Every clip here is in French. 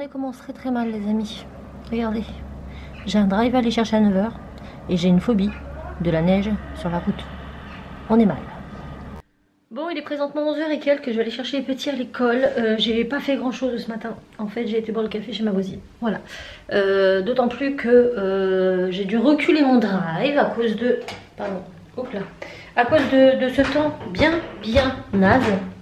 journée commence très mal les amis. Regardez, j'ai un drive à aller chercher à 9 h et j'ai une phobie de la neige sur la route. On est mal. Bon, il est présentement 11 h et quelques, je vais aller chercher les petits à l'école. J'ai pas fait grand chose ce matin. En fait, j'ai été boire le café chez ma voisine. Voilà. D'autant plus que j'ai dû reculer mon drive à cause de... Pardon. Hop là. À cause de ce temps bien naze.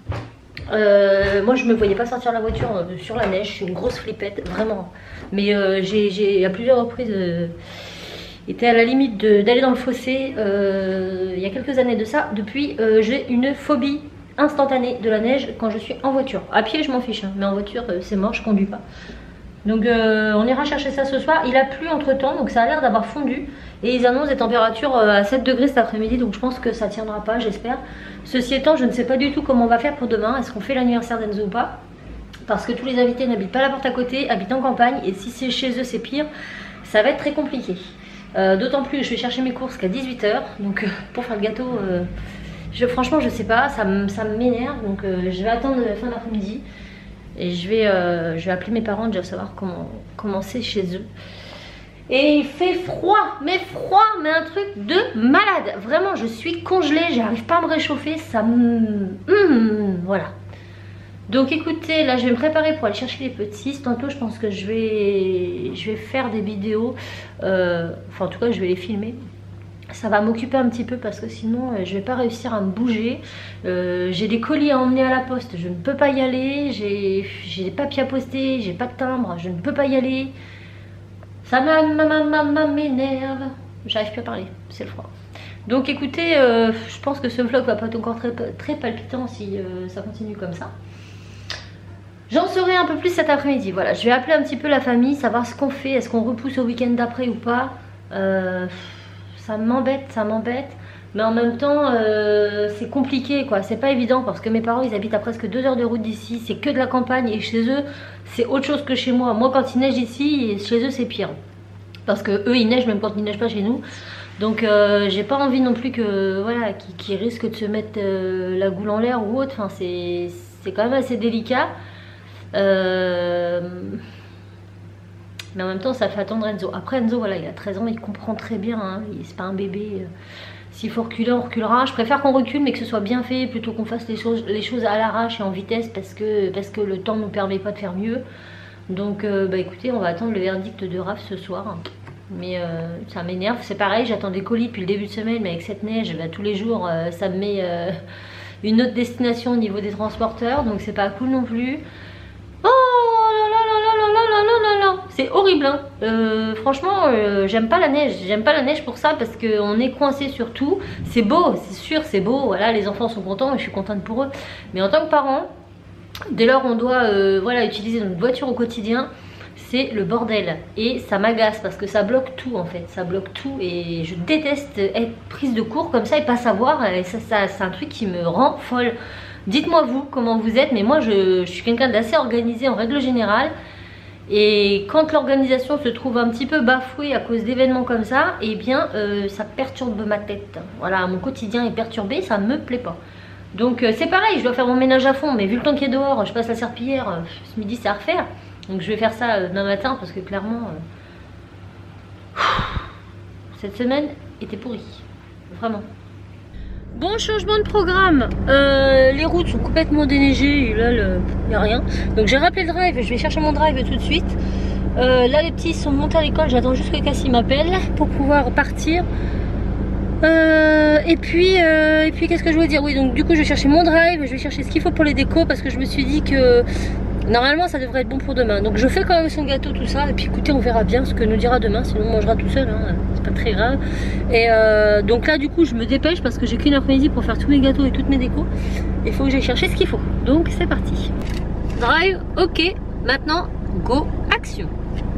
Moi je me voyais pas sortir la voiture sur la neige, je suis une grosse flippette, vraiment. Mais j'ai à plusieurs reprises été à la limite d'aller dans le fossé il y a quelques années de ça. Depuis j'ai une phobie instantanée de la neige quand je suis en voiture. À pied je m'en fiche, hein, mais en voiture c'est mort, je conduis pas. Donc on ira chercher ça ce soir. Il a plu entre temps, donc ça a l'air d'avoir fondu. Et ils annoncent des températures à 7 degrés cet après-midi, donc je pense que ça tiendra pas, j'espère. Ceci étant, je ne sais pas du tout comment on va faire pour demain. Est-ce qu'on fait l'anniversaire d'Enzo ou pas? Parce que tous les invités n'habitent pas la porte à côté, habitent en campagne. Et si c'est chez eux, c'est pire. Ça va être très compliqué. D'autant plus que je vais chercher mes courses qu'à 18 h. Donc pour faire le gâteau, franchement je sais pas, ça m'énerve. Donc je vais attendre la fin d'après-midi. Et je vais appeler mes parents déjà savoir comment c'est chez eux. Et il fait froid, mais un truc de malade. Vraiment, je suis congelée, j'arrive pas à me réchauffer, ça me... voilà. Donc écoutez, là je vais me préparer pour aller chercher les petits. Tantôt je pense que je vais faire des vidéos. Enfin en tout cas je vais les filmer. Ça va m'occuper un petit peu parce que sinon je vais pas réussir à me bouger. J'ai des colis à emmener à la poste, je ne peux pas y aller. J'ai des papiers à poster, j'ai pas de timbre, je ne peux pas y aller. Ça m'énerve. J'arrive plus à parler, c'est le froid. Donc écoutez, je pense que ce vlog va pas être encore très palpitant si ça continue comme ça. J'en saurai un peu plus cet après-midi. Voilà, je vais appeler un petit peu la famille, savoir ce qu'on fait. Est-ce qu'on repousse au week-end d'après ou pas? Ça m'embête. Mais en même temps, c'est compliqué quoi. C'est pas évident parce que mes parents ils habitent à presque 2 heures de route d'ici. C'est que de la campagne et chez eux, c'est autre chose que chez moi. Moi, quand il neige ici, chez eux c'est pire. Parce que eux ils neigent même quand il neige pas chez nous. Donc j'ai pas envie non plus que voilà, qu'ils risquent de se mettre la goule en l'air ou autre. Enfin, c'est quand même assez délicat. Mais en même temps ça fait attendre Enzo. Après Enzo voilà, il a 13 ans, il comprend très bien, hein, c'est pas un bébé. S'il faut reculer on reculera. Je préfère qu'on recule mais que ce soit bien fait plutôt qu'on fasse les choses à l'arrache et en vitesse parce que le temps ne nous permet pas de faire mieux. Donc bah écoutez, on va attendre le verdict de Raph ce soir. Mais ça m'énerve, c'est pareil, j'attends des colis depuis le début de semaine, mais avec cette neige bah, tous les jours ça me met une autre destination au niveau des transporteurs, donc c'est pas cool non plus. C'est horrible hein. Franchement j'aime pas la neige pour ça parce qu'on est coincé sur tout. C'est beau, c'est sûr c'est beau, voilà, les enfants sont contents et je suis contente pour eux. Mais en tant que parent, dès lors on doit voilà, utiliser notre voiture au quotidien, c'est le bordel. Et ça m'agace parce que ça bloque tout en fait, ça bloque tout. Et je déteste être prise de court comme ça et pas savoir. Et ça c'est un truc qui me rend folle. Dites-moi vous comment vous êtes, mais moi je suis quelqu'un d'assez organisé en règle générale. Et quand l'organisation se trouve un petit peu bafouée à cause d'événements comme ça, eh bien ça perturbe ma tête. Voilà, mon quotidien est perturbé, ça me plaît pas. Donc c'est pareil, je dois faire mon ménage à fond, mais vu le temps qu'il y a dehors, je passe la serpillière, ce midi c'est à refaire. Donc je vais faire ça demain matin parce que clairement cette semaine était pourrie, vraiment. Bon, changement de programme, les routes sont complètement déneigées et là il n'y a rien. Donc j'ai rappelé le drive, je vais chercher mon drive tout de suite. Là les petits sont montés à l'école, j'attends juste que Cassie m'appelle pour pouvoir partir. Et puis qu'est-ce que je voulais dire? Oui, donc du coup je vais chercher mon drive, je vais chercher ce qu'il faut pour les décos parce que je me suis dit que normalement ça devrait être bon pour demain. Donc je fais quand même son gâteau, tout ça. Et puis écoutez, on verra bien ce que nous dira demain. Sinon on mangera tout seul, hein. C'est pas très grave. Et donc là du coup je me dépêche parce que j'ai qu'une après-midi pour faire tous mes gâteaux et toutes mes décos. Il faut que j'aille chercher ce qu'il faut. Donc c'est parti. Drive, ok. Maintenant, go, action.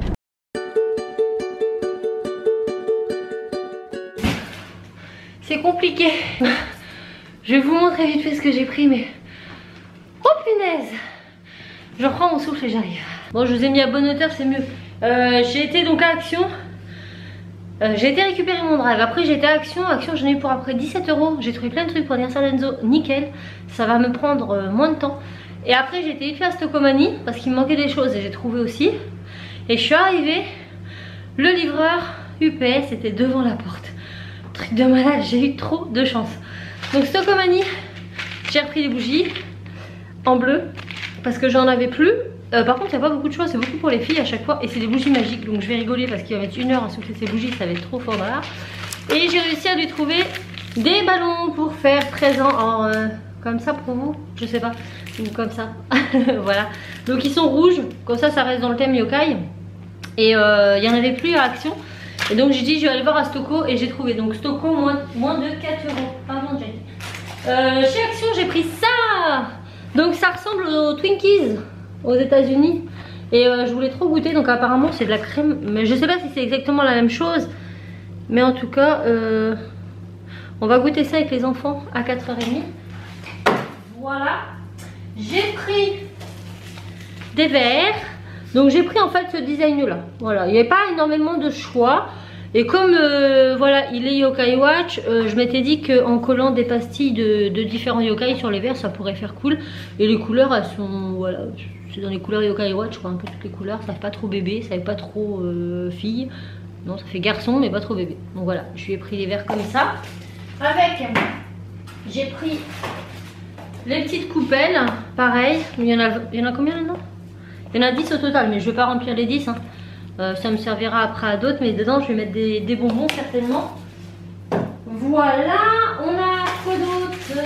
C'est compliqué. Je vais vous montrer vite fait ce que j'ai pris, mais... Oh punaise! Je reprends mon souffle et j'arrive. Bon, je vous ai mis à bonne hauteur, c'est mieux. J'ai été donc à Action. J'ai été récupérer mon drive. Après j'ai été à Action. Action j'en ai eu pour après 17 €. J'ai trouvé plein de trucs pour l'anniversaire d'Enzo. Nickel. Ça va me prendre moins de temps. Et après j'ai été vite fait à Stockomanie parce qu'il me manquait des choses et j'ai trouvé aussi. Et je suis arrivée, le livreur UPS était devant la porte. Truc de malade, j'ai eu trop de chance. Donc Stockomanie, j'ai repris les bougies en bleu parce que j'en avais plus. Par contre il n'y a pas beaucoup de choix, c'est beaucoup pour les filles à chaque fois. Et c'est des bougies magiques, donc je vais rigoler parce qu'il va mettre 1 heure à souffler ces bougies, ça va être trop fort là. Et j'ai réussi à lui trouver des ballons pour faire présent en comme ça pour vous, je sais pas, ou comme ça. Voilà, donc ils sont rouges, comme ça ça reste dans le thème yokai. Et il y en avait plus à Action. Et donc j'ai dit je vais aller voir à Stocco et j'ai trouvé. Donc Stocco moins de 4 €. Pardon Jackie. Chez Action j'ai pris ça. Donc ça ressemble aux Twinkies aux États-Unis. Et je voulais trop goûter. Donc apparemment c'est de la crème. Mais je sais pas si c'est exactement la même chose. Mais en tout cas on va goûter ça avec les enfants à 4h30. Voilà. J'ai pris des verres. Donc j'ai pris en fait ce design là. Voilà, il n'y avait pas énormément de choix. Et comme voilà, il est Yokai Watch, je m'étais dit qu'en collant des pastilles de différents yokai sur les verres, ça pourrait faire cool. Et les couleurs, elles sont, voilà, c'est dans les couleurs Yokai Watch, je crois, un peu toutes les couleurs. Ça fait pas trop bébé, ça fait pas trop fille. Non, ça fait garçon, mais pas trop bébé. Donc voilà, je lui ai pris les verres comme ça. Avec, j'ai pris les petites coupelles, pareil. Il y en a combien là-dedans? Il y en a 10 au total, mais je ne vais pas remplir les 10. Hein. Ça me servira après à d'autres, mais dedans je vais mettre des bonbons certainement. Voilà, on a quoi d'autre?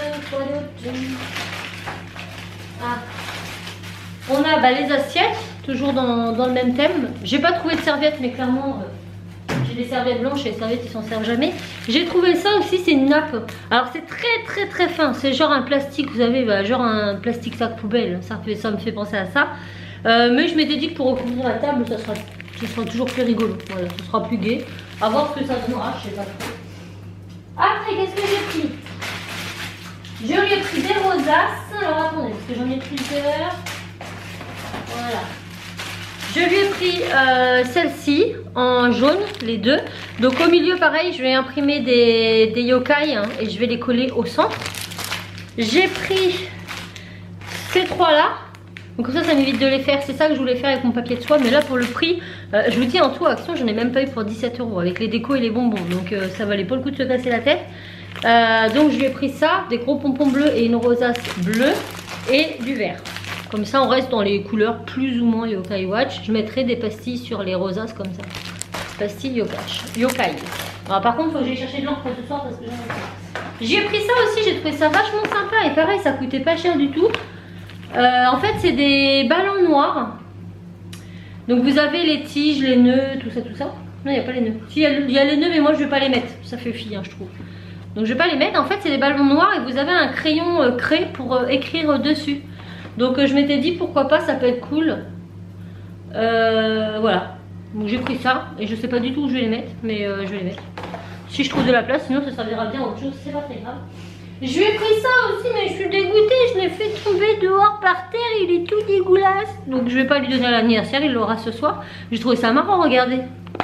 Ah. On a les assiettes, toujours dans le même thème. J'ai pas trouvé de serviettes, mais clairement j'ai des serviettes blanches et les serviettes ils s'en servent jamais. J'ai trouvé ça aussi, c'est une nappe. Alors c'est très fin, c'est genre un plastique, vous savez, bah, genre un plastique sac poubelle. Ça me fait penser à ça. Mais je m'étais dit que pour recouvrir la table, ça sera toujours plus rigolo. Voilà, ce sera plus gai. À voir ce que ça donnera, je sais pas trop. Après, qu'est-ce que j'ai pris? Je lui ai pris des rosaces. Alors attendez, parce que j'en ai plusieurs. Voilà. Je lui ai pris celle-ci en jaune, les deux. Donc au milieu, pareil, je vais imprimer des yokai hein, et je vais les coller au centre. J'ai pris ces trois-là. Donc comme ça m'évite de les faire. C'est ça que je voulais faire avec mon papier de soie. Mais là pour le prix, je vous dis en tout Action, j'en ai même pas eu pour 17 € avec les décos et les bonbons. Donc ça valait pas le coup de se casser la tête. Donc je lui ai pris ça, des gros pompons bleus et une rosace bleue et du vert. Comme ça on reste dans les couleurs plus ou moins Yokai Watch. Je mettrai des pastilles sur les rosaces comme ça. Pastilles Yokai. Alors, par contre il faut que j'aille chercher de l'encre ce soir parce que j'en ai pas. J'ai pris ça aussi, j'ai trouvé ça vachement sympa. Et pareil ça coûtait pas cher du tout. En fait c'est des ballons noirs. Donc vous avez les tiges, les nœuds, tout ça. Non il n'y a pas les nœuds. Si il y a les nœuds mais moi je vais pas les mettre. Ça fait fille hein, je trouve. Donc je vais pas les mettre. En fait c'est des ballons noirs et vous avez un crayon craie pour écrire dessus. Donc je m'étais dit pourquoi pas, ça peut être cool. Voilà. Donc j'ai pris ça et je sais pas du tout où je vais les mettre. Mais je vais les mettre. Si je trouve de la place, sinon ça servira bien à autre chose, c'est pas très grave. Je lui ai pris ça aussi, mais je suis dégoûtée. Je l'ai fait tomber dehors par terre. Il est tout dégueulasse. Donc je vais pas lui donner à l'anniversaire. Il l'aura ce soir. J'ai trouvé ça marrant, regardez.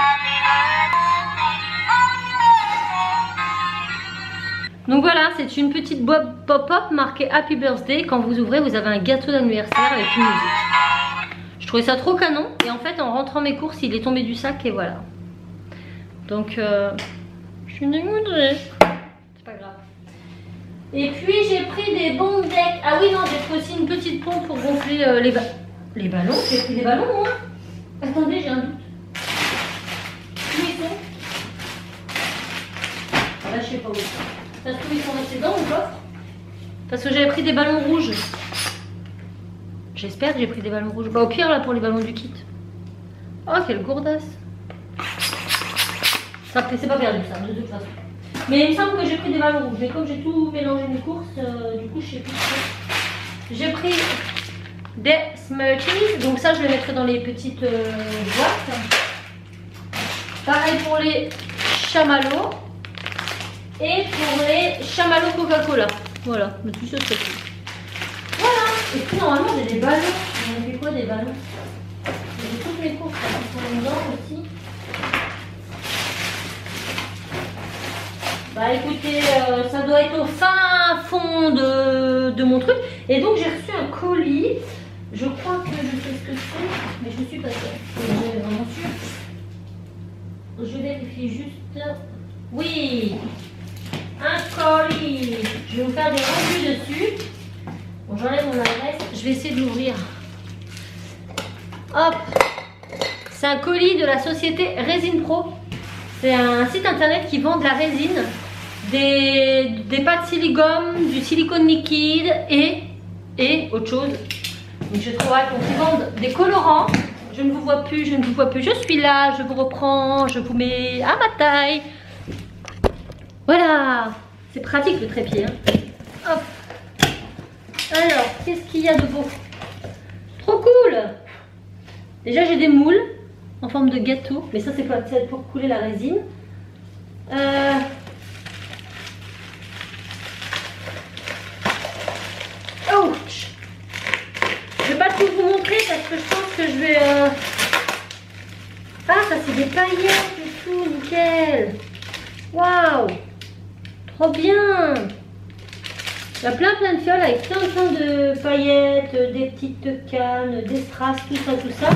Donc voilà, c'est une petite boîte pop-up marquée Happy Birthday. Quand vous ouvrez, vous avez un gâteau d'anniversaire avec une musique. Je trouvais ça trop canon. Et en fait, en rentrant mes courses, il est tombé du sac et voilà. Donc je suis dégoûtée. C'est pas grave. Et puis j'ai pris des bombes deck. Ah oui non, j'ai pris aussi une petite pompe pour gonfler les ballons. J'ai pris des ballons moi. Attendez, j'ai un doute. Où ils sont? Là je sais pas où ils sont. Ça se trouve ils sont restés dans mon coffre. Parce que j'avais pris des ballons rouges. J'espère que j'ai pris des ballons rouges. Bah au pire là pour les ballons du kit. Oh quelle gourdasse. Ça c'est pas perdu ça de toute façon. Mais il me semble que j'ai pris des ballons rouges. Mais comme j'ai tout mélangé mes courses, du coup je sais plus. J'ai pris des Smarties. Donc ça je les mettrai dans les petites boîtes. Pareil pour les chamallows. Et pour les chamallows Coca-Cola. Voilà, mais tout ça c'est tout. Voilà. Et puis normalement j'ai des ballons. On a fait quoi des ballons? J'ai toutes mes courses qui sont dedans aussi. Bah écoutez, ça doit être au fin fond de de mon truc. Et donc j'ai reçu un colis. Je crois que je sais ce que c'est, mais je suis pas sûre. Je suis vraiment sûre. Je vérifie juste. Oui, un colis. Je vais vous faire des rendus dessus. Bon, j'enlève mon adresse. Je vais essayer de l'ouvrir. Hop. C'est un colis de la société Résine Pro. C'est un site internet qui vend de la résine, des pâtes silicone, du silicone liquide et autre chose. Donc je trouve qu'ils vendent des colorants. Je ne vous vois plus, je ne vous vois plus. Je suis là, je vous reprends, je vous mets à ma taille. Voilà. C'est pratique le trépied. Hein. Hop. Alors, qu'est-ce qu'il y a de beau? Trop cool. Déjà j'ai des moules en forme de gâteau, mais ça c'est pour couler la résine. Ouch. Je vais pas tout vous montrer parce que je pense que je vais... Ah, ça c'est des paillettes et tout, nickel. Waouh, trop bien. Il y a plein de fioles avec plein de paillettes, des petites cannes, des strass, tout ça.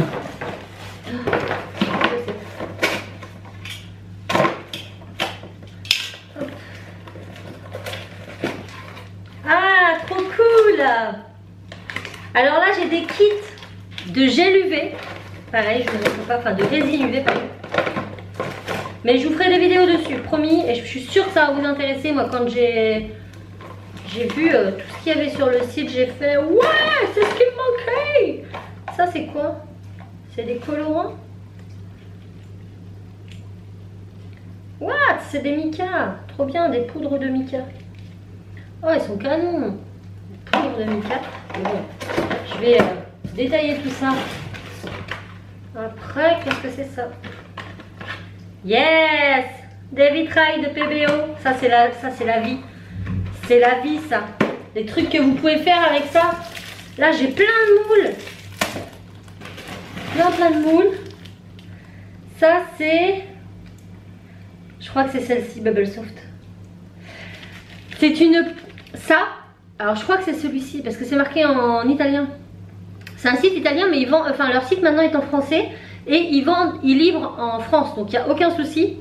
Ah, trop cool. Alors là, j'ai des kits de gel UV. Pareil, je ne sais pas, enfin de résine UV, pareil. Mais je vous ferai des vidéos dessus, promis. Et je suis sûre que ça va vous intéresser. Moi, quand j'ai vu tout ce qu'il y avait sur le site, j'ai fait ouais, c'est ce qui me manquait. Ça, c'est quoi? C'est des colorants. What? C'est des mica. Trop bien, des poudres de mica. Oh, ils sont canons. Des poudres de mica. Bon, je vais détailler tout ça. Après, qu'est-ce que c'est ça? Yes! Des vitrailles de PBO. Ça, c'est la vie. C'est la vie, ça. Des trucs que vous pouvez faire avec ça. Là, j'ai plein de moules. Plein de moules. Ça, c'est... Je crois que c'est celle-ci, Bubble Soft. C'est une... Ça, alors je crois que c'est celui-ci, parce que c'est marqué en italien. C'est un site italien, mais ils vendent... Enfin, leur site maintenant est en français. Et ils livrent en France, donc il n'y a aucun souci.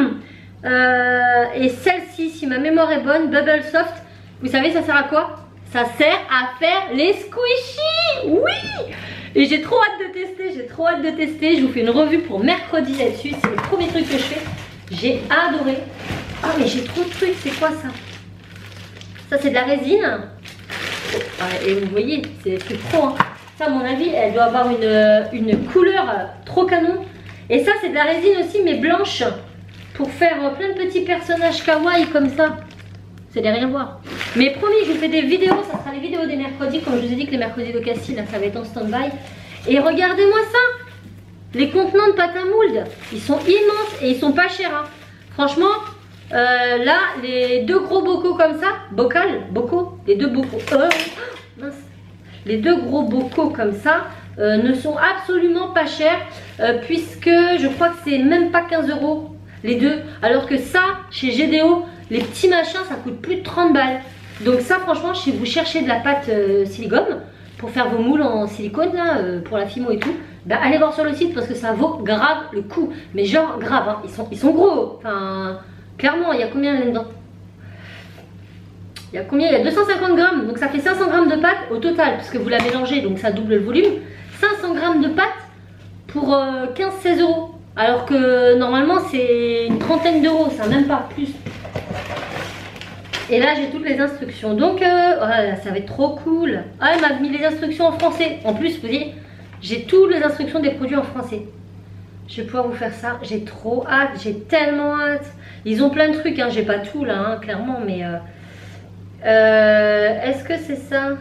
Et celle-ci, si ma mémoire est bonne, Bubble Soft, vous savez ça sert à quoi? Ça sert à faire les squishies. Oui. Et j'ai trop hâte de tester, je vous fais une revue pour mercredi là-dessus. C'est le premier truc que je fais. J'ai adoré. Ah mais j'ai trop de trucs, c'est quoi ça? Ça c'est de la résine. Oh, et vous voyez, c'est trop hein. Ça à mon avis, elle doit avoir une couleur trop canon. Et ça c'est de la résine aussi mais blanche. Pour faire plein de petits personnages kawaii comme ça. Vous allez rien voir. Mais promis, je vous fais des vidéos. Ça sera les vidéos des mercredis. Comme je vous ai dit que les mercredis de Cassie, là, ça va être en stand-by. Et regardez-moi ça. Les contenants de pâte à moule. Ils sont immenses et ils sont pas chers. Hein. Franchement, là, les deux gros bocaux comme ça. Bocaux. Les deux bocaux. Mince. Les deux gros bocaux comme ça ne sont absolument pas chers. Puisque je crois que c'est même pas 15 € les deux. Alors que ça, chez GDO, les petits machins, ça coûte plus de 30 balles. Donc ça, franchement, si vous cherchez de la pâte silicone pour faire vos moules en silicone, là, pour la Fimo et tout, bah, allez voir sur le site parce que ça vaut grave le coup. Mais genre, grave, hein, ils sont gros. Enfin, clairement, il y a combien là-dedans? Il y a combien? Il y a 250 grammes. Donc ça fait 500 grammes de pâte au total, parce que vous la mélangez, donc ça double le volume. 500 grammes de pâte pour 15-16 €. Alors que normalement c'est une trentaine d'euros, ça même pas plus. Et là j'ai toutes les instructions. Donc voilà, ça va être trop cool. Ah, elle m'a mis les instructions en français. En plus, vous voyez, j'ai toutes les instructions des produits en français. Je vais pouvoir vous faire ça. J'ai trop hâte, j'ai tellement hâte. Ils ont plein de trucs, hein. J'ai pas tout là, hein, clairement, mais est-ce que c'est ça?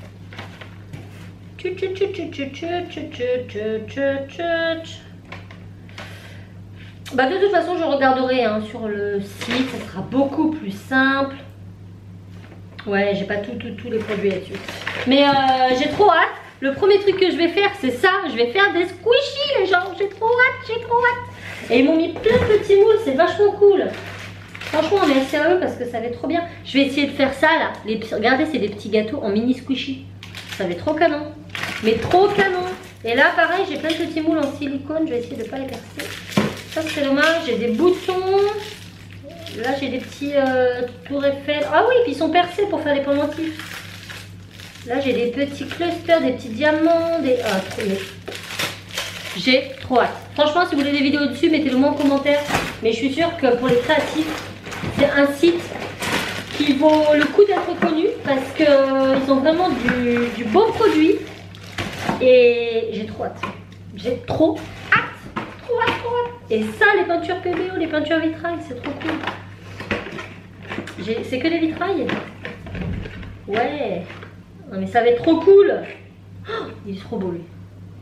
Bah de toute façon je regarderai hein, sur le site, ça sera beaucoup plus simple. Ouais, j'ai pas tous les produits là-dessus. Mais j'ai trop hâte. Le premier truc que je vais faire c'est ça, je vais faire des squishies les gens. J'ai trop hâte. Et ils m'ont mis plein de petits moules, c'est vachement cool. Franchement, merci à eux parce que ça va être trop bien. Je vais essayer de faire ça là. Regardez, c'est des petits gâteaux en mini squishy. Ça va être trop canon. Mais trop canon. Et là, pareil, j'ai plein de petits moules en silicone. Je vais essayer de ne pas les percer. Ça, c'est dommage. J'ai des boutons. Là, j'ai des petits tours Eiffel. Ah oui, puis ils sont percés pour faire les pendentifs. Là, j'ai des petits clusters, des petits diamants. Ah, trop bien. J'ai trop hâte. Franchement, si vous voulez des vidéos dessus, mettez-le moi en commentaire. Mais je suis sûre que pour les créatifs, c'est un site qui vaut le coup d'être connu parce qu'ils ont vraiment du beau produit. Et j'ai trop hâte. J'ai trop hâte. Trop hâte, trop hâte. Et ça, les peintures PBO, les peintures vitrail, c'est trop cool. C'est que des vitrails. Ouais. Non mais ça va être trop cool. Oh, il est trop beau lui.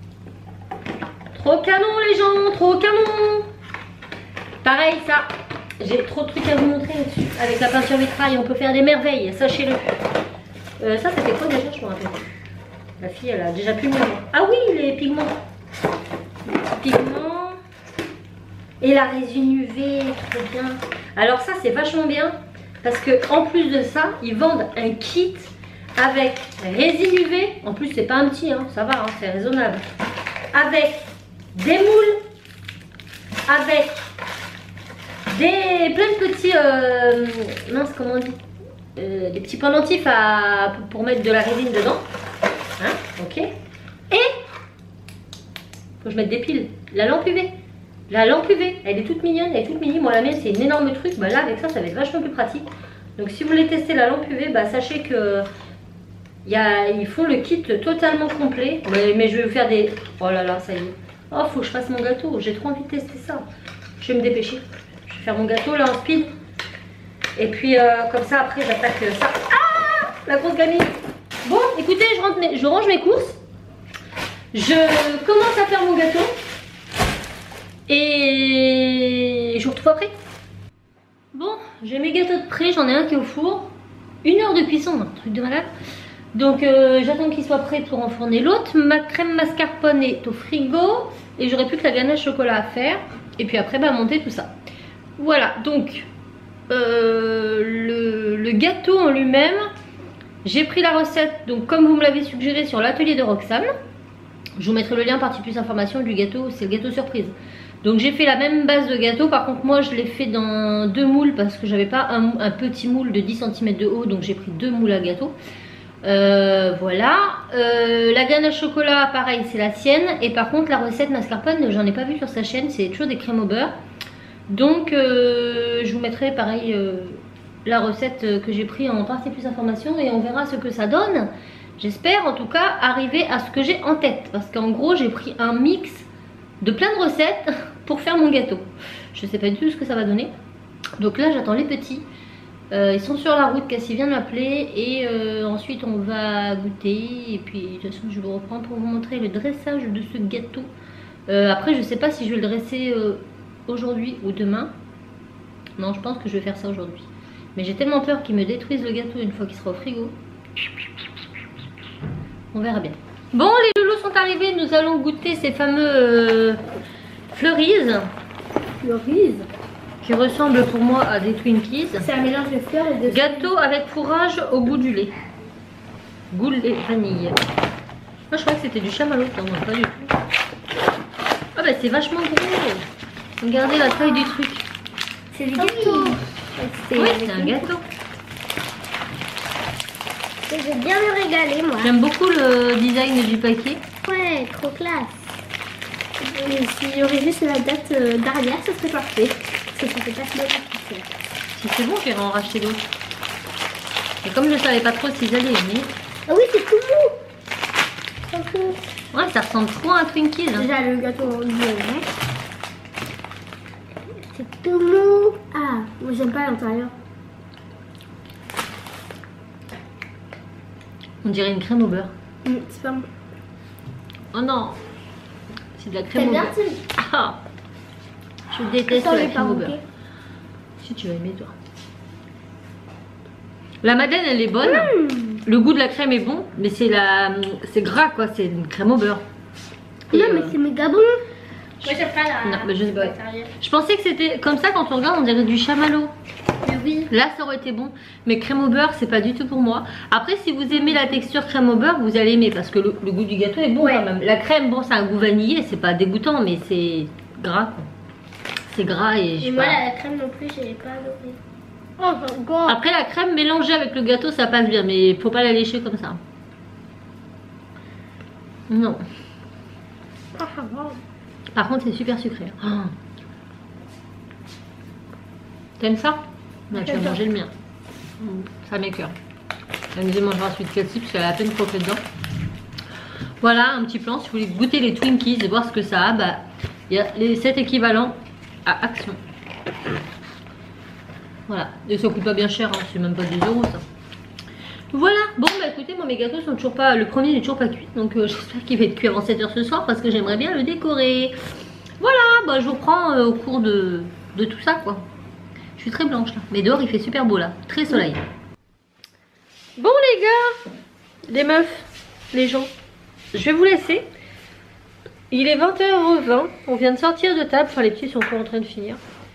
Trop canon les gens, trop canon. Pareil ça, j'ai trop de trucs à vous montrer là-dessus. Avec la peinture vitrail, on peut faire des merveilles, sachez-le. Ça c'était quoi déjà, je me rappelle plus. La fille elle a déjà pu me voir. Ah oui, les pigments. Les pigments. Et la résine UV, trop bien. Alors ça c'est vachement bien. Parce que en plus de ça, ils vendent un kit avec résine UV. En plus c'est pas un petit, hein, ça va, hein, c'est raisonnable. Avec des moules, avec plein de petits, mince comment on dit, des petits pendentifs pour mettre de la résine dedans, hein, ok. Et faut que je mette des piles, la lampe UV, elle est toute mignonne, elle est toute mini. Moi la mienne c'est une énorme truc, bah là avec ça ça va être vachement plus pratique. Donc si vous voulez tester la lampe UV, bah sachez que ils font le kit totalement complet. Mais je vais vous faire des... Oh là là, ça y est. Oh, faut que je fasse mon gâteau. J'ai trop envie de tester ça. Je vais me dépêcher. Je vais faire mon gâteau là en speed. Et puis comme ça après j'attaque ça. Ah, la grosse gamine. Bon, écoutez, je range mes courses. Je commence à faire mon gâteau. Et je vous retrouve après. Bon, j'ai mes gâteaux de prêt. J'en ai un qui est au four. 1 heure de cuisson, un truc de malade. Donc j'attends qu'il soit prêt pour enfourner l'autre. Ma crème mascarpone est au frigo. Et j'aurai plus que la ganache chocolat à faire. Et puis après bah monter tout ça. Voilà, donc le gâteau en lui-même, j'ai pris la recette, donc comme vous me l'avez suggéré, sur l'atelier de Roxane. Je vous mettrai le lien partie plus information du gâteau, c'est le gâteau surprise. Donc j'ai fait la même base de gâteau, par contre moi je l'ai fait dans 2 moules parce que j'avais pas un petit moule de 10 cm de haut, donc j'ai pris 2 moules à gâteau. Voilà, la ganache chocolat pareil c'est la sienne, et par contre la recette mascarpone j'en ai pas vu sur sa chaîne, c'est toujours des crèmes au beurre. Donc je vous mettrai pareil la recette que j'ai pris en partie plus information et on verra ce que ça donne. J'espère en tout cas arriver à ce que j'ai en tête, parce qu'en gros j'ai pris un mix de plein de recettes pour faire mon gâteau. Je sais pas du tout ce que ça va donner. Donc là j'attends les petits. Ils sont sur la route, Cassie vient de m'appeler et ensuite on va goûter. Et puis de toute façon je vous reprends pour vous montrer le dressage de ce gâteau. Après je sais pas si je vais le dresser aujourd'hui ou demain. Non, je pense que je vais faire ça aujourd'hui. Mais j'ai tellement peur qu'ils me détruisent le gâteau une fois qu'il sera au frigo. On verra bien. Bon, les loulous sont arrivés, nous allons goûter ces fameux Fleuries. Qui ressemblent pour moi à des Twinkies. C'est un mélange de fleurs et de... Gâteau avec fourrage au goût du lait. Goût lait vanille. Moi je crois que c'était du chamallow, non, pas du tout. Ah bah c'est vachement gros. Regardez la taille du truc. C'est des gâteaux. Oui, c'est un gâteau. J'ai bien me régaler moi. J'aime beaucoup le design du paquet. Ouais, trop classe. S'il y aurait juste la date d'arrière, ce serait parfait. Parce que ça fait pas si longtemps. Si c'est bon, j'irai en racheter d'autres. Et comme je savais pas trop s'ils allaient aimer. Ah oui, c'est tout mou. Trop cool. Ouais, ça ressemble trop à un Twinkies. Hein. Déjà le gâteau en violet. C'est tout mou. Ah, moi j'aime pas l'intérieur. On dirait une crème au beurre. C'est pas bon. Oh non, c'est de la crème au beurre. Ah, je déteste la crème au beurre. Si tu vas aimer toi. La madeleine elle est bonne. Le goût de la crème est bon, mais c'est gras quoi, c'est une crème au beurre. Et non mais c'est méga bon. Moi j'aime pas la... Non mais je sais pas. Je pensais que c'était comme ça quand on regarde, on dirait du chamallow. Oui. Là ça aurait été bon, mais crème au beurre c'est pas du tout pour moi. Après si vous aimez la texture crème au beurre, vous allez aimer parce que le goût du gâteau est bon quand même. La crème, bon, c'est un goût vanillé, c'est pas dégoûtant, mais c'est gras. C'est gras et moi la crème non plus, j'ai pas adoré. Oh, après la crème mélangée avec le gâteau ça passe bien, mais faut pas la lécher comme ça. Non. Par contre c'est super sucré. Oh. T'aimes ça? Là, tu vas manger le mien. Ça m'écoeure. La deuxième mangera celui de Cathy parce qu'elle a à peine croqué dedans. Voilà un petit plan. Si vous voulez goûter les Twinkies et voir ce que ça a, bah il y a les 7 équivalents à Action. Voilà. Et ça coûte pas bien cher, hein. C'est même pas 2 € ça. Voilà. Bon bah écoutez, moi mes gâteaux sont toujours pas. Le premier n'est toujours pas cuit. Donc j'espère qu'il va être cuit avant 7 h ce soir parce que j'aimerais bien le décorer. Voilà. Bah je vous reprends au cours de tout ça quoi. Je suis très blanche là. Mais dehors il fait super beau là. Très soleil. Bon les gars, les meufs, les gens, je vais vous laisser. Il est 20h20. On vient de sortir de table. Enfin les petits sont encore en train de finir.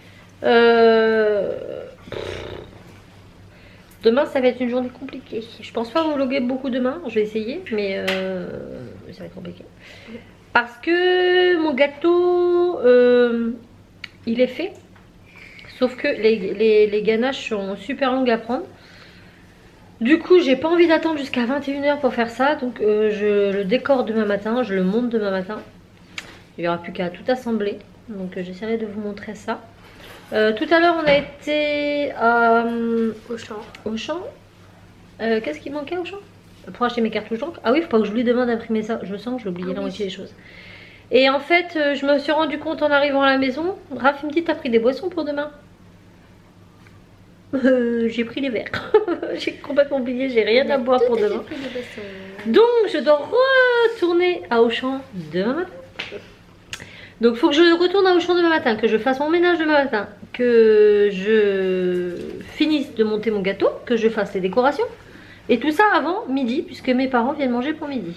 Demain ça va être une journée compliquée. Je pense pas vlogger beaucoup demain. Je vais essayer. Mais ça va être compliqué. Parce que mon gâteau il est fait. Sauf que les ganaches sont super longues à prendre. Du coup, j'ai pas envie d'attendre jusqu'à 21 h pour faire ça. Donc, je le décore demain matin. Je le monte demain matin. Il n'y aura plus qu'à tout assembler. Donc, j'essaierai de vous montrer ça. Tout à l'heure, on a été au champ. Qu'est-ce qui manquait au champ? Pour acheter mes cartouches d'encre. Ah oui, faut pas que j'oublie demain d'imprimer ça. Je sens que j'ai oublié la moitié des choses. Et en fait, je me suis rendu compte en arrivant à la maison. Raph me dit, t'as pris des boissons pour demain? J'ai pris les verres. J'ai complètement oublié, j'ai rien à boire pour demain. Donc je dois retourner à Auchan demain matin. Donc il faut que je retourne à Auchan demain matin, que je fasse mon ménage demain matin, que je finisse de monter mon gâteau, que je fasse les décorations. Et tout ça avant midi, puisque mes parents viennent manger pour midi.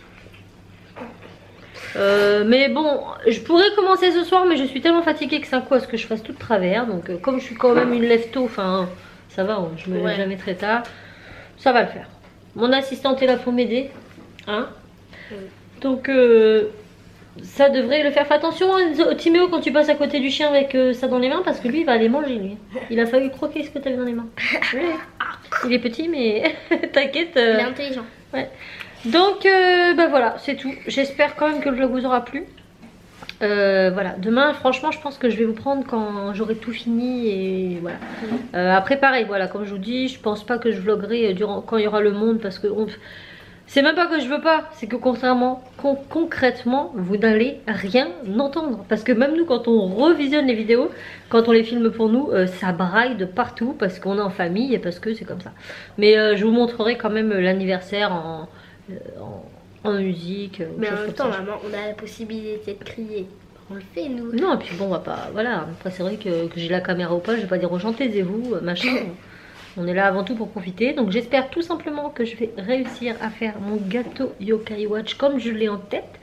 Mais bon, je pourrais commencer ce soir, mais je suis tellement fatiguée que c'est un coup à ce que je fasse tout de travers. Donc comme je suis quand même une lève-tôt, enfin... Ça va, je me lève jamais très tard. Ça va le faire. Mon assistante est là pour m'aider. Hein donc, ça devrait le faire. Fais attention, Timéo, quand tu passes à côté du chien avec ça dans les mains, parce que lui, il va aller manger, lui. Il a fallu croquer ce que tu avais dans les mains. Il est petit, mais t'inquiète. Il est intelligent. Ouais. Donc, bah voilà, c'est tout. J'espère quand même que le vlog vous aura plu. Voilà, demain franchement je pense que je vais vous prendre quand j'aurai tout fini et voilà. Après pareil, voilà, comme je vous dis, je pense pas que je vloggerai quand il y aura le monde parce que c'est même pas que je veux pas, c'est que concrètement vous n'allez rien entendre parce que même nous quand on revisionne les vidéos, quand on les filme pour nous, ça braille de partout parce qu'on est en famille et parce que c'est comme ça. Mais je vous montrerai quand même l'anniversaire en musique. Mais en même temps, maman, on a la possibilité de crier. On le fait, nous. Non, et puis bon, on va pas. Voilà. Après, c'est vrai que j'ai la caméra ou pas, je vais pas dire aux gens, taisez-vous, machin. On est là avant tout pour profiter. Donc, j'espère tout simplement que je vais réussir à faire mon gâteau Yokai Watch comme je l'ai en tête.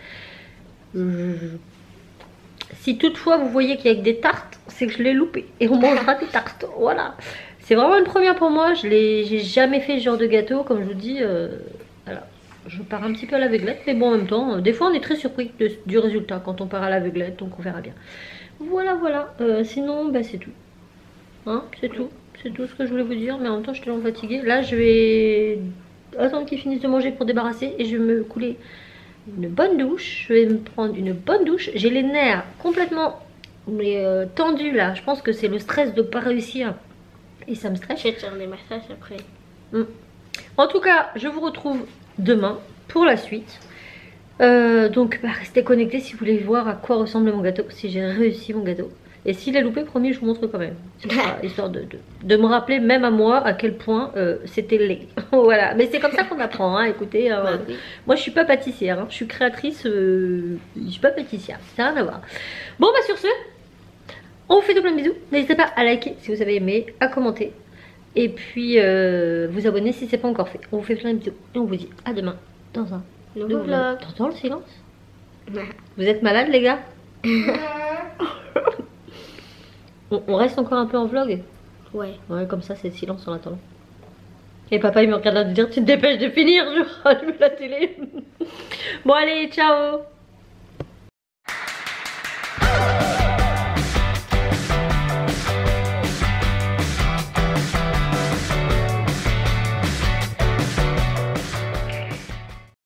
Si toutefois vous voyez qu'il y a que des tartes, c'est que je l'ai loupé. Et on mangera des tartes. Voilà. C'est vraiment une première pour moi. J'ai jamais fait ce genre de gâteau. Comme je vous dis, voilà. Je pars un petit peu à l'aveuglette, mais bon en même temps, des fois on est très surpris du résultat quand on part à l'aveuglette, donc on verra bien. Voilà, voilà. Sinon, bah, c'est tout. Hein, c'est tout. C'est tout ce que je voulais vous dire, mais en même temps je suis tellement fatiguée. Là, je vais attendre qu'ils finissent de manger pour débarrasser et je vais me couler une bonne douche. Je vais me prendre une bonne douche. J'ai les nerfs complètement tendus là. Je pense que c'est le stress de ne pas réussir et ça me stresse. Je vais te faire des massages après. En tout cas, je vous retrouve demain pour la suite. Donc bah, restez connectés si vous voulez voir à quoi ressemble mon gâteau, si j'ai réussi mon gâteau. Et s'il est loupé, promis, je vous montre quand même. Histoire de me rappeler même à moi à quel point c'était laid. Voilà, mais c'est comme ça qu'on apprend, hein. Écoutez, moi je suis pas pâtissière, hein. Je suis créatrice, je suis pas pâtissière, ça n'a rien à voir. Bon bah sur ce, on vous fait de plein de bisous. N'hésitez pas à liker si vous avez aimé, à commenter. Et puis vous abonner si c'est pas encore fait. On vous fait plein de bisous et on vous dit à demain dans un nouveau vlog. T'entends le silence? Vous êtes malades les gars? On reste encore un peu en vlog. Ouais. Ouais, comme ça, c'est le silence en attendant. Et papa, il me regarde là de dire, tu te dépêches de finir, je rallume la télé. Bon, allez, ciao.